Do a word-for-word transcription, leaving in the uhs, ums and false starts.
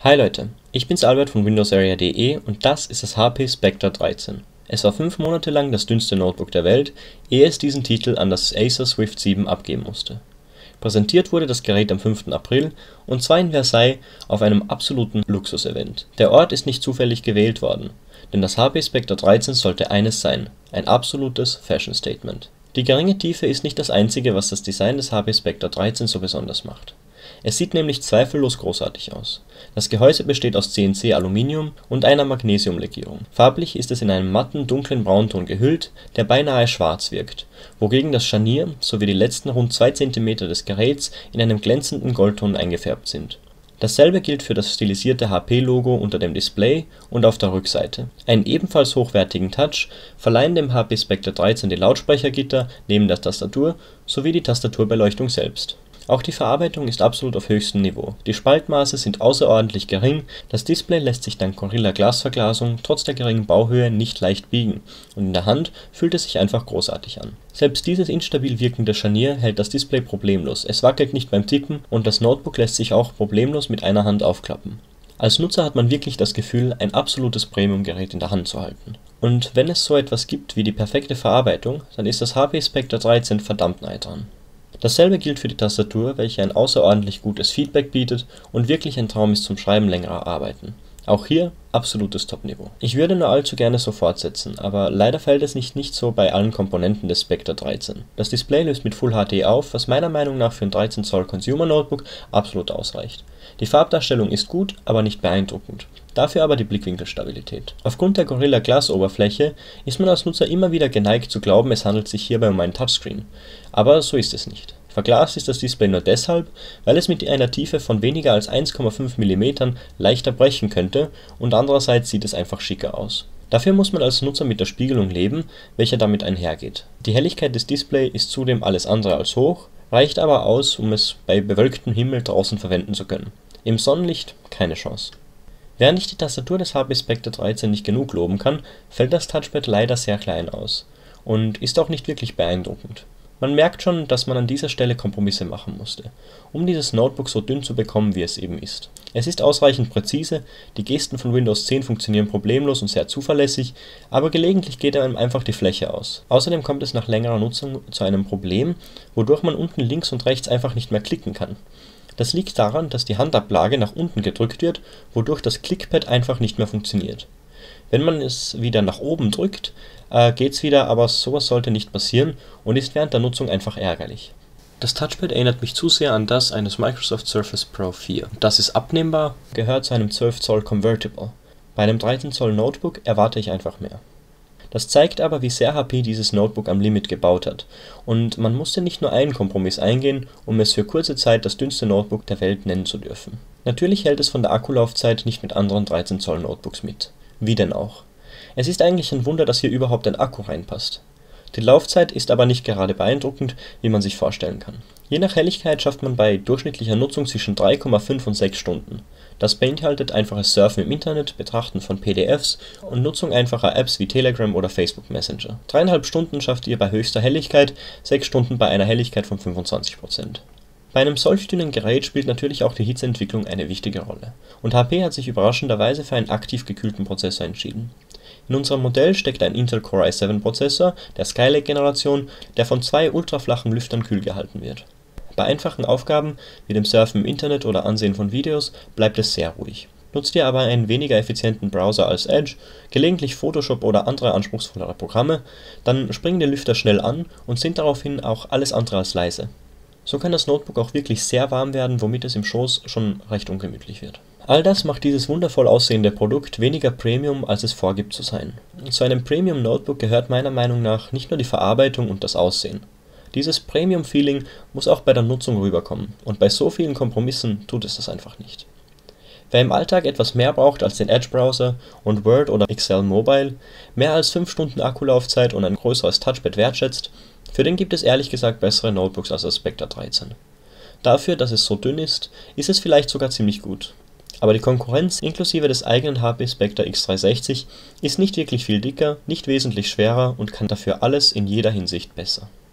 Hi Leute, ich bin's Albert von Windows Area punkt de und das ist das H P Spectre dreizehn. Es war fünf Monate lang das dünnste Notebook der Welt, ehe es diesen Titel an das Acer Swift sieben abgeben musste. Präsentiert wurde das Gerät am fünften April und zwar in Versailles auf einem absoluten Luxus-Event. Der Ort ist nicht zufällig gewählt worden, denn das H P Spectre dreizehn sollte eines sein: ein absolutes Fashion-Statement. Die geringe Tiefe ist nicht das einzige, was das Design des H P Spectre dreizehn so besonders macht. Es sieht nämlich zweifellos großartig aus. Das Gehäuse besteht aus C N C-Aluminium und einer Magnesiumlegierung. Farblich ist es in einen matten, dunklen Braunton gehüllt, der beinahe schwarz wirkt, wogegen das Scharnier sowie die letzten rund zwei Zentimeter des Geräts in einem glänzenden Goldton eingefärbt sind. Dasselbe gilt für das stilisierte H P-Logo unter dem Display und auf der Rückseite. Einen ebenfalls hochwertigen Touch verleihen dem H P Spectre dreizehn die Lautsprechergitter neben der Tastatur sowie die Tastaturbeleuchtung selbst. Auch die Verarbeitung ist absolut auf höchstem Niveau. Die Spaltmaße sind außerordentlich gering, das Display lässt sich dank Gorilla Glas Verglasung trotz der geringen Bauhöhe nicht leicht biegen und in der Hand fühlt es sich einfach großartig an. Selbst dieses instabil wirkende Scharnier hält das Display problemlos, es wackelt nicht beim Tippen und das Notebook lässt sich auch problemlos mit einer Hand aufklappen. Als Nutzer hat man wirklich das Gefühl, ein absolutes Premium-Gerät in der Hand zu halten. Und wenn es so etwas gibt wie die perfekte Verarbeitung, dann ist das H P Spectre dreizehn verdammt nahe dran. Dasselbe gilt für die Tastatur, welche ein außerordentlich gutes Feedback bietet und wirklich ein Traum ist zum Schreiben längerer Arbeiten. Auch hier absolutes Top-Niveau. Ich würde nur allzu gerne so fortsetzen, aber leider fällt es nicht, nicht so bei allen Komponenten des Spectre dreizehn. Das Display löst mit Full H D auf, was meiner Meinung nach für ein dreizehn Zoll Consumer Notebook absolut ausreicht. Die Farbdarstellung ist gut, aber nicht beeindruckend. Dafür aber die Blickwinkelstabilität. Aufgrund der Gorilla Glas Oberfläche ist man als Nutzer immer wieder geneigt zu glauben, es handelt sich hierbei um einen Touchscreen. Aber so ist es nicht. Verglast ist das Display nur deshalb, weil es mit einer Tiefe von weniger als eins Komma fünf Millimeter leichter brechen könnte und andererseits sieht es einfach schicker aus. Dafür muss man als Nutzer mit der Spiegelung leben, welche damit einhergeht. Die Helligkeit des Displays ist zudem alles andere als hoch, reicht aber aus, um es bei bewölktem Himmel draußen verwenden zu können. Im Sonnenlicht keine Chance. Während ich die Tastatur des H P Spectre dreizehn nicht genug loben kann, fällt das Touchpad leider sehr klein aus und ist auch nicht wirklich beeindruckend. Man merkt schon, dass man an dieser Stelle Kompromisse machen musste, um dieses Notebook so dünn zu bekommen, wie es eben ist. Es ist ausreichend präzise, die Gesten von Windows zehn funktionieren problemlos und sehr zuverlässig, aber gelegentlich geht einem einfach die Fläche aus. Außerdem kommt es nach längerer Nutzung zu einem Problem, wodurch man unten links und rechts einfach nicht mehr klicken kann. Das liegt daran, dass die Handablage nach unten gedrückt wird, wodurch das Clickpad einfach nicht mehr funktioniert. Wenn man es wieder nach oben drückt, äh, geht's wieder, aber sowas sollte nicht passieren und ist während der Nutzung einfach ärgerlich. Das Touchpad erinnert mich zu sehr an das eines Microsoft Surface Pro vier. Das ist abnehmbar, gehört zu einem zwölf Zoll Convertible. Bei einem dreizehn Zoll Notebook erwarte ich einfach mehr. Das zeigt aber, wie sehr H P dieses Notebook am Limit gebaut hat und man musste nicht nur einen Kompromiss eingehen, um es für kurze Zeit das dünnste Notebook der Welt nennen zu dürfen. Natürlich hält es von der Akkulaufzeit nicht mit anderen dreizehn Zoll Notebooks mit. Wie denn auch? Es ist eigentlich ein Wunder, dass hier überhaupt ein Akku reinpasst. Die Laufzeit ist aber nicht gerade beeindruckend, wie man sich vorstellen kann. Je nach Helligkeit schafft man bei durchschnittlicher Nutzung zwischen drei Komma fünf und sechs Stunden. Das beinhaltet einfaches Surfen im Internet, Betrachten von P D Fs und Nutzung einfacher Apps wie Telegram oder Facebook Messenger. Dreieinhalb Stunden schafft ihr bei höchster Helligkeit, sechs Stunden bei einer Helligkeit von fünfundzwanzig Prozent. Bei einem solch dünnen Gerät spielt natürlich auch die Hitzeentwicklung eine wichtige Rolle. Und H P hat sich überraschenderweise für einen aktiv gekühlten Prozessor entschieden. In unserem Modell steckt ein Intel Core i sieben Prozessor der Skylake-Generation, der von zwei ultraflachen Lüftern kühl gehalten wird. Bei einfachen Aufgaben wie dem Surfen im Internet oder Ansehen von Videos bleibt es sehr ruhig. Nutzt ihr aber einen weniger effizienten Browser als Edge, gelegentlich Photoshop oder andere anspruchsvollere Programme, dann springen die Lüfter schnell an und sind daraufhin auch alles andere als leise. So kann das Notebook auch wirklich sehr warm werden, womit es im Schoß schon recht ungemütlich wird. All das macht dieses wundervoll aussehende Produkt weniger Premium, als es vorgibt zu sein. Zu einem Premium Notebook gehört meiner Meinung nach nicht nur die Verarbeitung und das Aussehen. Dieses Premium-Feeling muss auch bei der Nutzung rüberkommen und bei so vielen Kompromissen tut es das einfach nicht. Wer im Alltag etwas mehr braucht als den Edge-Browser und Word oder Excel Mobile, mehr als fünf Stunden Akkulaufzeit und ein größeres Touchpad wertschätzt, für den gibt es ehrlich gesagt bessere Notebooks als das Spectre dreizehn. Dafür, dass es so dünn ist, ist es vielleicht sogar ziemlich gut. Aber die Konkurrenz inklusive des eigenen H P Spectre X dreihundertsechzig ist nicht wirklich viel dicker, nicht wesentlich schwerer und kann dafür alles in jeder Hinsicht besser.